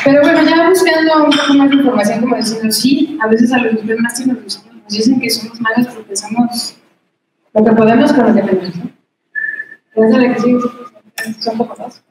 Pero bueno, ya buscando un poco más de información, como diciendo, sí, a veces a los demás sí nos dicen que somos malos porque somos lo que podemos con lo que tenemos, ¿no? Entonces, la que sigue son poco más.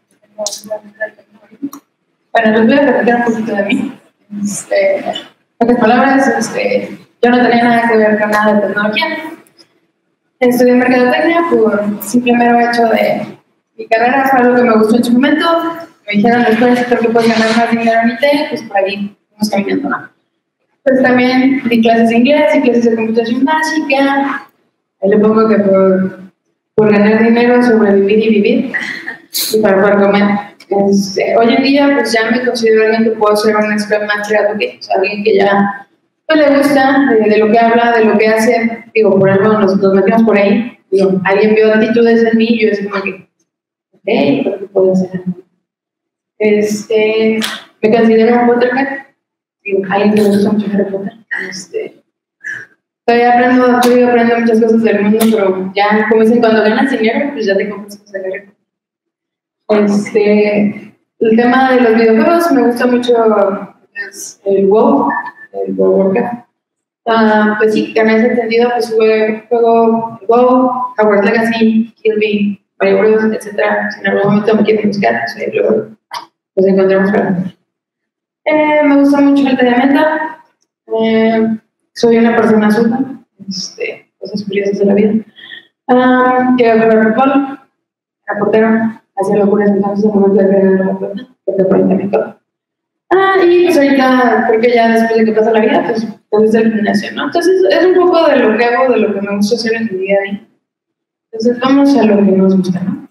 Bueno, les voy a platicar un poquito de mí. En pocas palabras, yo no tenía nada que ver con nada de tecnología. Estudié mercadotecnia por simple mero hecho de mi carrera, fue algo que me gustó en su momento. Me dijeron después, creo que puedes ganar más dinero en IT, pues por ahí vamos caminando, ¿no? Pues también di clases de inglés y clases de computación básica. Ahí le pongo que por ganar dinero, sobrevivir y vivir, y para poder comer. Hoy en día, pues ya me considero alguien que puedo ser un Scrum Master Advocate, o sea, alguien que ya pues, le gusta de lo que habla, de lo que hace. Digo, por algo nos metimos por ahí. Digo, alguien vio actitudes en mí y yo es como que, ok, ¿pero qué puedo hacer? Me considero un Potterhead, digo, alguien que le gusta mucho Harry Potter. Todavía aprendo muchas cosas del mundo, pero ya, como dicen, cuando ganas dinero, pues ya te compras cosas de Harry Potter. El tema de los videojuegos me gusta mucho el WoW, el WoW Warcraft. Pues sí, en ese entendido, pues juego WoW, Hogwarts Legacy, Kirby, Mario Bros, etc. Si en algún momento me quieren buscar, pues luego nos encontramos para ver. Me gusta mucho el té de menta. Soy una persona azul, cosas curiosas de la vida. Quiero jugar fútbol, era portero, hacía locuras entonces en el momento de crear la pelota, porque por ahí también todo. Y pues ahorita creo que ya después de que pasa la vida, pues me gusta el gimnasio, ¿no? Entonces es un poco de lo que hago, de lo que me gusta hacer en mi día a día. Entonces vamos a lo que nos gusta, ¿no?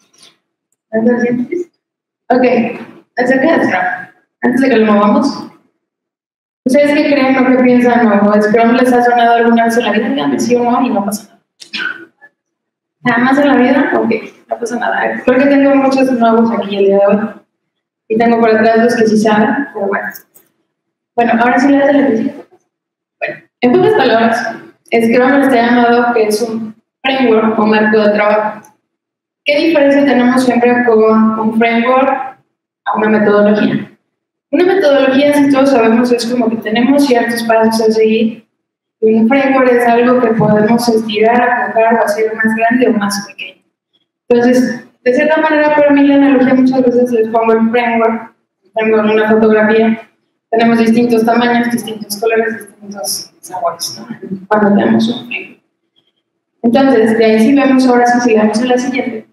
Ok, acerca de Scrum. Antes de que lo movamos, ¿ustedes qué creen o qué piensan? ¿O Scrum les ha sonado alguna vez en la vida? Díganme sí o no y no pasa nada. ¿Nada más en la vida? Ok, no pasa nada. Creo que tengo muchos nuevos aquí el día de hoy. Y tengo por atrás los que sí saben, pero bueno. Bueno, ahora sí les doy la visita. Bueno, en pocas palabras, Scrum está llamado que es un framework o marco de trabajo. ¿Qué diferencia tenemos siempre con un framework a una metodología? Una metodología, si todos sabemos, es como que tenemos ciertos pasos a seguir. Y un framework es algo que podemos estirar, acortar o hacer más grande o más pequeño. Entonces, de cierta manera, para mí la analogía muchas veces les pongo el framework. Tengo una fotografía, tenemos distintos tamaños, distintos colores, distintos sabores, ¿no? Cuando tenemos un framework. Entonces, de ahí sí vemos ahora, si sigamos en la siguiente.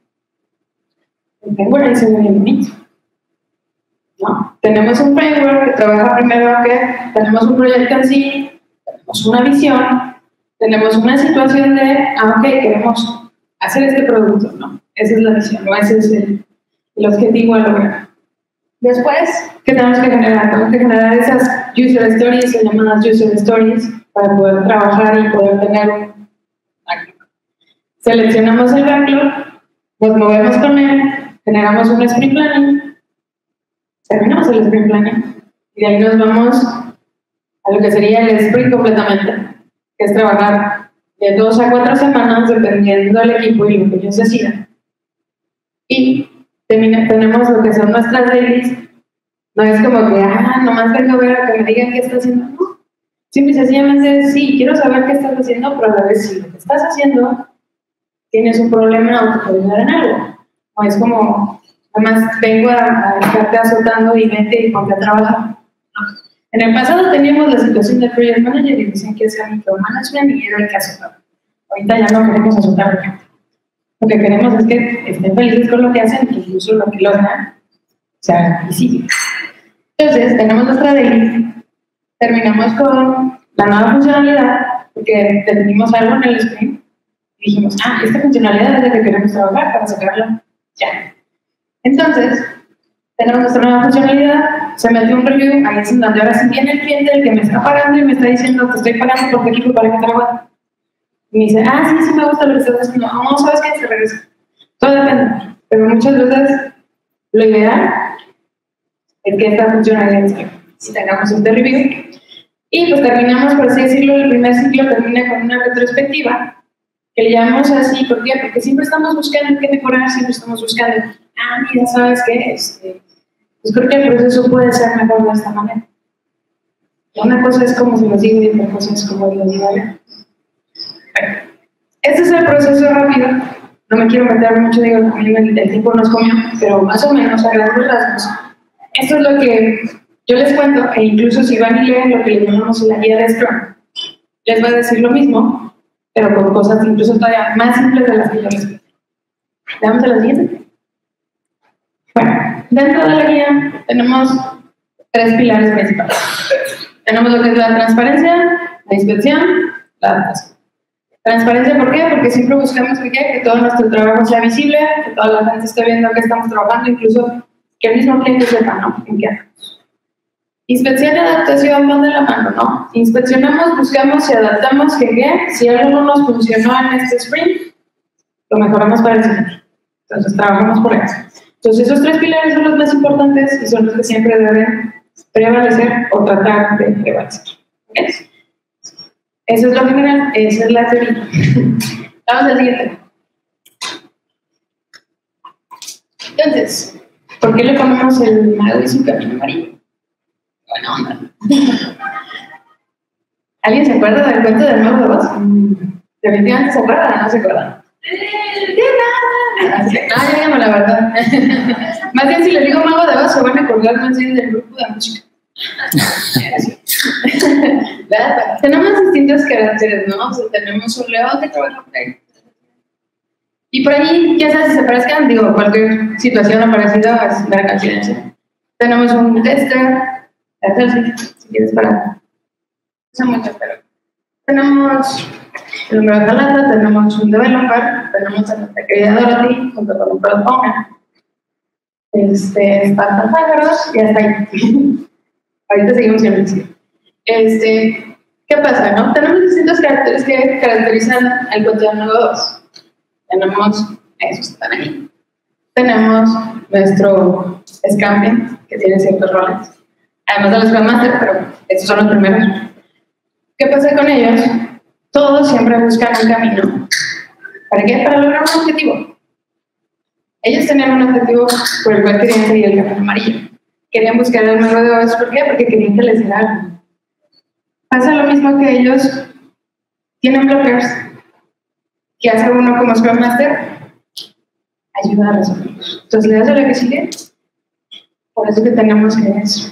El framework ahí se ve bien bonito, ¿no? Tenemos un framework que trabaja primero que tenemos un proyecto en sí, tenemos una visión, tenemos una situación de, ok, queremos hacer este producto, ¿no? Esa es la visión, ¿no? Ese es el objetivo a lograr. Después, ¿qué tenemos que generar? Tenemos que generar esas user stories, o llamadas user stories, para poder trabajar y poder tener un backlog. Seleccionamos el backlog, nos movemos con él, generamos un sprint planning, terminamos el sprint planning, y de ahí nos vamos a lo que sería el sprint completamente, que es trabajar de 2 a 4 semanas, dependiendo del equipo y lo que ellos decidan. Y tenemos lo que son nuestras dailies. No es como que, nomás vengo a ver a que me digan qué está haciendo. No. Simple y sencillamente, sí, quiero saber qué estás haciendo, pero a la vez, si lo que estás haciendo tienes un problema o te puede ayudar en algo. No es como, nomás vengo a estarte azotando y vente y ponte a trabajar. No. En el pasado teníamos la situación del project manager y decían que hacía micromanagement y era el que azotaba. Ahorita ya no queremos azotar a la gente. Lo que queremos es que estén felices con lo que hacen, que incluso lo que logran sea visible. Entonces, tenemos nuestra daily, terminamos con la nueva funcionalidad, porque definimos algo en el sprint y dijimos, esta funcionalidad es la que queremos trabajar para sacarla ya. Entonces, tenemos nuestra nueva funcionalidad, se metió un review, ahí es donde ahora sí viene el cliente, el que me está pagando y me está diciendo que estoy pagando por tu equipo para que trabaje. Y me dice, sí me gusta lo que estás haciendo. No, ¿sabes qué? Se regresa. Todo depende. Pero muchas veces lo ideal es que esta funcionalidad si tengamos este review. Y pues terminamos, por así decirlo, el primer ciclo termina con una retrospectiva, que le llamamos así. ¿Por qué? Porque siempre estamos buscando qué mejorar, siempre estamos buscando, mira, ¿sabes qué? Pues creo que el proceso puede ser mejor de esta manera. Una cosa es como se lo digo y otra cosa es como lo digo yo. Bueno, este es el proceso rápido. No me quiero meter mucho, digo, el tiempo nos comió, pero más o menos a grandes rasgos. Esto es lo que yo les cuento, e incluso si van y leen lo que le llamamos la guía de Scrum, les va a decir lo mismo, pero con cosas incluso todavía más simples de las que yo les cuento. ¿Damos a la siguiente? Bueno, dentro de la guía tenemos 3 pilares principales. Tenemos lo que es la transparencia, la inspección, la adaptación. Transparencia, ¿por qué? Porque siempre buscamos que todo nuestro trabajo sea visible, que toda la gente esté viendo que estamos trabajando, incluso que el mismo cliente sepa, ¿no? ¿En qué andamos? Inspección y adaptación van de la mano, ¿no? Inspeccionamos, buscamos y adaptamos que si algo no nos funcionó en este sprint, lo mejoramos para el siguiente. Entonces, trabajamos por eso. Entonces, esos 3 pilares son los más importantes y son los que siempre deben prevalecer o tratar de prevalecer. ¿Okay? Eso es lo general, esa es la teoría. Vamos al siguiente. Entonces, ¿por qué le ponemos el mago y su camino amarillo? Buena onda. ¿Alguien se acuerda del cuento del mago de Oz? ¿Definitivamente se acuerdan o no se acuerdan? No, dígame la verdad. Más bien, si les digo mago de Oz, se van a acordar más bien del grupo de música. Tenemos distintos caracteres, ¿no? O sea, tenemos un león que trabaja por ahí. Y por ahí, ya sabes, si se parezcan, digo, cualquier situación o parecido es la canción. Tenemos un tester, si quieres parar. Son muchos, pero tenemos el número de lata, tenemos un developer, tenemos a nuestra querida Dorothy, junto con un product owner. Pájaros, y hasta ahí. Ahorita seguimos en el sitio. ¿Qué pasa, no? Tenemos distintos caracteres que caracterizan el cotidiano 2. Tenemos, esos están ahí. Tenemos nuestro Scrum, que tiene ciertos roles. Además de los Scrum Master, pero estos son los primeros. ¿Qué pasa con ellos? Todos siempre buscan un camino. ¿Para qué? Para lograr un objetivo. Ellos tenían un objetivo por el cual querían seguir el camino amarillo. Querían buscar el mago de Oz, ¿por qué? Porque querían que les diera algo. Pasa lo mismo que ellos tienen blockers que hace uno como Scrum Master, ayuda a resolverlos. Entonces le das a la que sigue, por eso que tenemos que es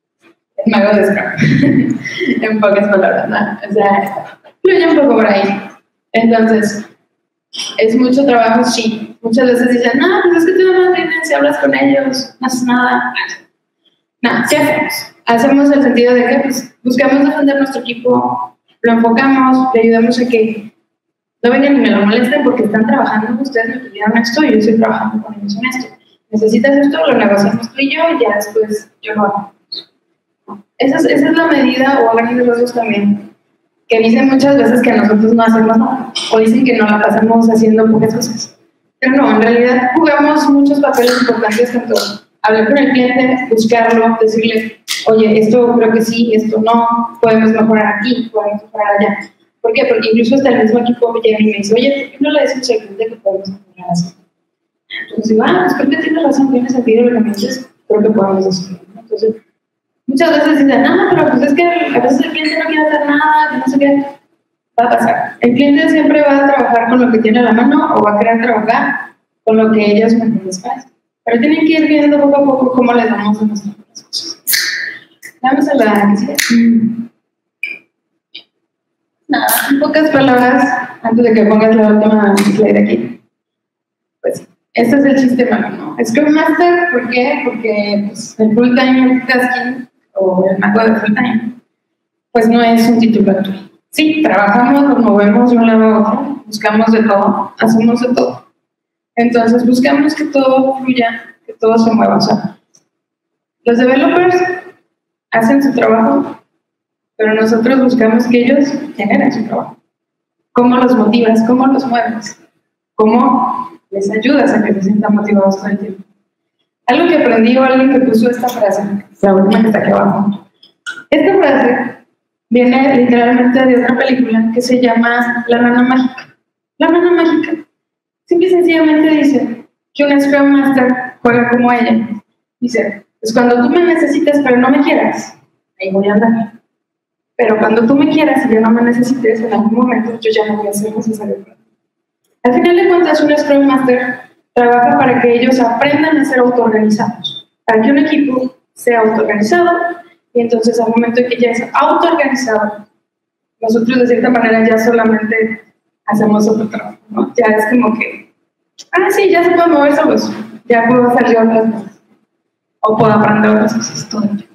el mago de Scrum. En pocas palabras, ¿no? O sea, fluye un poco por ahí. Entonces, es mucho trabajo, sí. Muchas veces dicen, no, pues es que tú no tienes, si hablas con ellos, no haces nada. No, sí hacemos. Hacemos el sentido de que pues, buscamos defender nuestro equipo, lo enfocamos, le ayudamos a que no vengan y me lo molesten porque están trabajando, ustedes me pidieron esto y yo estoy trabajando con ellos en esto. Necesitas esto, lo negociamos tú y yo, y ya después yo lo hago. Esa es la medida, o a grandes rasgos también, que dicen muchas veces que nosotros no hacemos nada, o dicen que no la pasamos haciendo pocas cosas. Pero no, en realidad jugamos muchos papeles importantes, tanto hablar con el cliente, buscarlo, decirle, oye, esto creo que sí, esto no, podemos mejorar aquí, podemos mejorar allá. ¿Por qué? Porque incluso hasta el mismo equipo llega y me dice, oye, ¿por qué no le decimos al cliente que podemos mejorar así? Entonces digo, pues creo que tienes razón, tiene sentido lo que me dices, creo que podemos hacerlo. Entonces, muchas veces dicen, pero pues es que a veces el cliente no quiere hacer nada, no sé qué. Va a pasar. El cliente siempre va a trabajar con lo que tiene a la mano o va a querer trabajar con lo que ellos me hacen. Pero tienen que ir viendo poco a poco cómo les vamos a mostrar las cosas. Vamos a la que sigue. Nada, en pocas palabras, antes de que pongas la última slide aquí. Pues, este es el sistema, ¿no? Scrum Master, ¿por qué? Porque pues, el full time multitasking o el mago de full time, pues no es un título actual. Sí, trabajamos, nos movemos de un lado a otro, buscamos de todo, hacemos de todo. Entonces buscamos que todo fluya, que todo se mueva. O sea, los developers hacen su trabajo, pero nosotros buscamos que ellos generen su trabajo. ¿Cómo los motivas? ¿Cómo los mueves? ¿Cómo les ayudas a que se sientan motivados todo el tiempo? Algo que aprendí o alguien que puso esta frase, la última que está aquí abajo. Esta frase viene literalmente de otra película que se llama La Nana Mágica. La Nana Mágica. Simple y sencillamente dice que un Scrum Master juega como ella. Dice, Pues cuando tú me necesites pero no me quieras, ahí voy a andar. Pero cuando tú me quieras y yo no me necesites, en algún momento yo ya no voy a ser necesario para ti. Al final de cuentas, un Scrum Master trabaja para que ellos aprendan a ser autoorganizados, para que un equipo sea autoorganizado y entonces al momento en que ya es autoorganizado, nosotros de cierta manera ya solamente hacemos otro trabajo, ¿no? Ya es como que, sí, ya se puede mover solos, ya puedo hacer yo otras cosas, o puedo aprender otras cosas, todo ello.